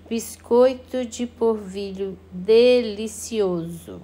Biscoito de polvilho delicioso.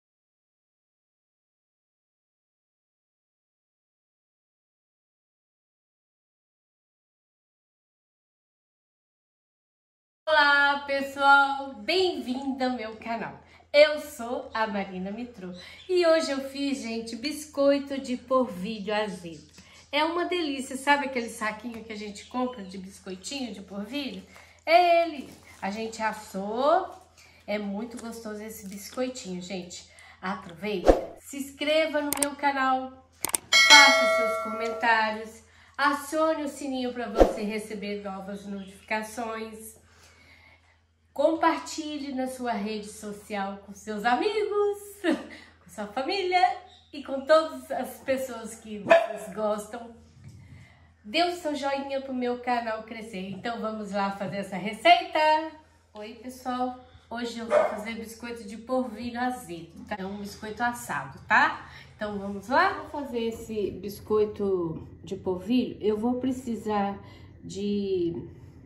Olá pessoal, bem-vinda ao meu canal. Eu sou a Marina Mitro e hoje eu fiz, gente, biscoito de polvilho azedo. É uma delícia, sabe aquele saquinho que a gente compra de biscoitinho de polvilho? É ele. A gente assou, é muito gostoso esse biscoitinho, gente. Aproveita, se inscreva no meu canal, faça seus comentários, acione o sininho para você receber novas notificações. Compartilhe na sua rede social com seus amigos, com sua família e com todas as pessoas que vocês gostam. Dê o seu joinha para o meu canal crescer. Então vamos lá fazer essa receita. Oi pessoal, hoje eu vou fazer biscoito de polvilho azedo, tá? É um biscoito assado, tá? Então vamos lá? Para fazer esse biscoito de polvilho, eu vou precisar de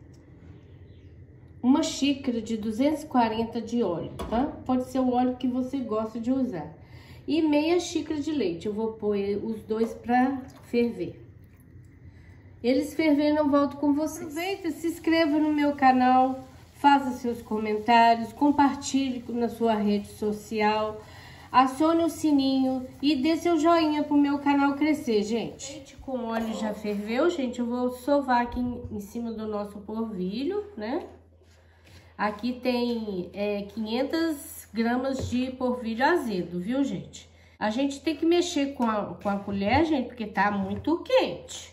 uma xícara de 240 de óleo, tá? Pode ser o óleo que você gosta de usar. E meia xícara de leite. Eu vou pôr os dois para ferver. Eles fervendo, eu volto com vocês. Aproveita, se inscreva no meu canal, faça seus comentários, compartilhe na sua rede social, acione o sininho e dê seu joinha pro meu canal crescer, gente. Leite com óleo já ferveu, gente. Eu vou sovar aqui em cima do nosso polvilho, né? Aqui tem 500 gramas de polvilho azedo, viu, gente? A gente tem que mexer com a colher, gente, porque tá muito quente.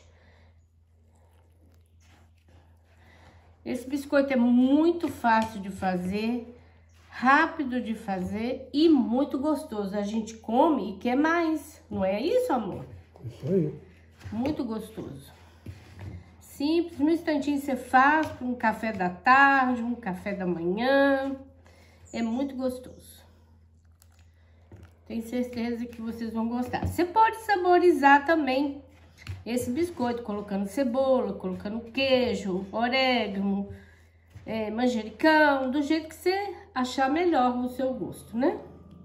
Esse biscoito é muito fácil de fazer, rápido de fazer e muito gostoso. A gente come e quer mais, não é isso, amor? Isso aí. Muito gostoso. Simples, no instantinho você faz para um café da tarde, um café da manhã. É muito gostoso. Tenho certeza que vocês vão gostar. Você pode saborizar também esse biscoito, colocando cebola, colocando queijo, orégano, manjericão, do jeito que você achar melhor no seu gosto, né?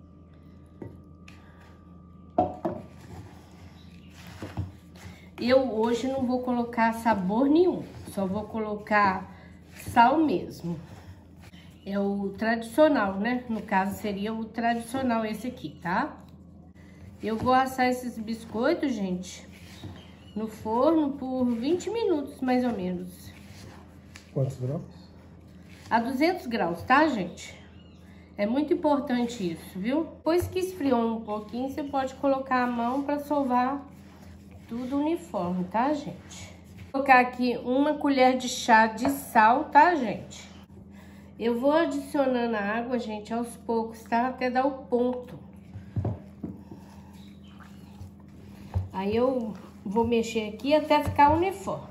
Eu hoje não vou colocar sabor nenhum, só vou colocar sal mesmo. É o tradicional, né? No caso seria o tradicional esse aqui, tá? Eu vou assar esses biscoitos, gente, no forno por 20 minutos, mais ou menos. Quantos graus? A 200 graus, tá, gente? É muito importante isso, viu? Depois que esfriou um pouquinho, você pode colocar a mão para sovar tudo uniforme, tá, gente? Vou colocar aqui uma colher de chá de sal, tá, gente? Eu vou adicionando a água, gente, aos poucos, tá? Até dar o ponto. Aí eu vou mexer aqui até ficar uniforme.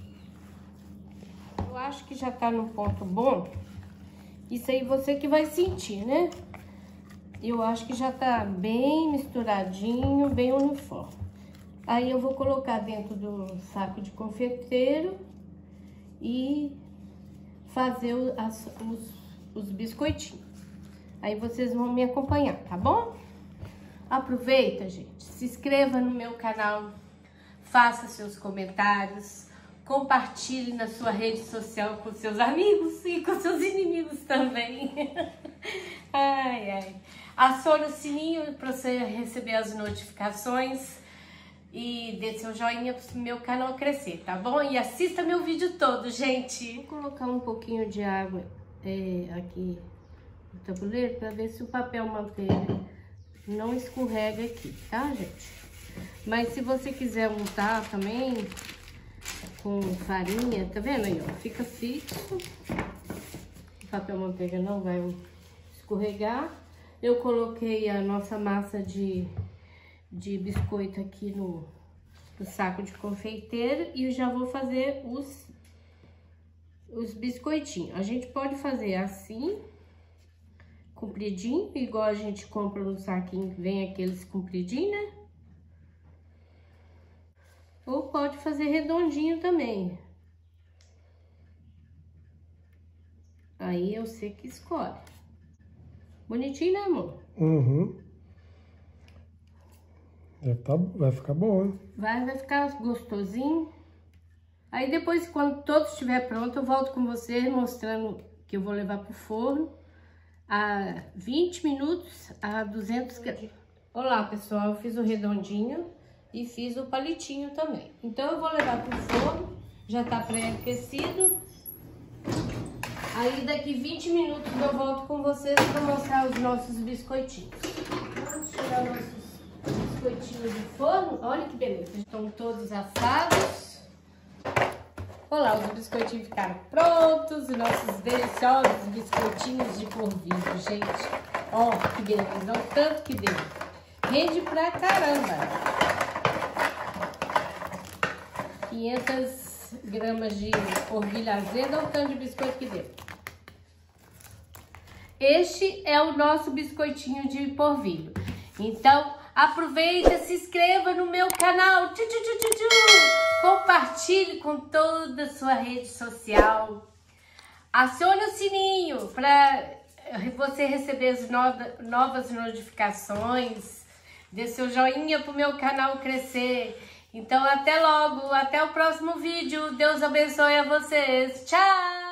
Eu acho que já tá no ponto bom. Isso aí você que vai sentir, né? Eu acho que já tá bem misturadinho, bem uniforme. Aí eu vou colocar dentro do saco de confeiteiro e fazer os biscoitinhos. Aí vocês vão me acompanhar, tá bom? Aproveita, gente, se inscreva no meu canal, faça seus comentários, compartilhe na sua rede social com seus amigos e com seus inimigos também. Ai, ai. Acione o sininho para você receber as notificações. E dê seu joinha pro meu canal crescer, tá bom? E assista meu vídeo todo, gente. Vou colocar um pouquinho de água aqui no tabuleiro pra ver se o papel manteiga não escorrega aqui, tá, gente? Mas se você quiser untar também com farinha, tá vendo aí, ó? Fica fixo. O papel manteiga não vai escorregar. Eu coloquei a nossa massa de biscoito aqui no saco de confeiteiro e eu já vou fazer os biscoitinhos. A gente pode fazer assim, compridinho, igual a gente compra no saquinho, vem aqueles compridinhos, né? Ou pode fazer redondinho também. Aí eu sei que escolhe. Bonitinho, né, amor? Uhum. Vai ficar bom, hein? Vai ficar gostosinho. Aí depois, quando todo estiver pronto, eu volto com vocês mostrando que eu vou levar pro forno a 20 minutos a 200 graus. Olá, pessoal, eu fiz o redondinho e fiz o palitinho também. Então eu vou levar pro forno, já tá pré-aquecido. Aí daqui 20 minutos eu volto com vocês para mostrar os nossos biscoitinhos. Vamos tirar nossos biscoitinhos do forno. Olha que beleza, estão todos assados. Olha lá, os biscoitinhos ficaram prontos, os nossos deliciosos biscoitinhos de polvilho, gente. Ó, que beleza, olha o tanto que deu. Rende pra caramba. 500 gramas de polvilho azedo, olha o tanto de biscoito que deu. Este é o nosso biscoitinho de polvilho. Então, aproveita, se inscreva no meu canal. Compartilhe com toda a sua rede social. Acione o sininho para você receber as novas notificações. Dê seu joinha para o meu canal crescer. Então, até logo. Até o próximo vídeo. Deus abençoe a vocês. Tchau!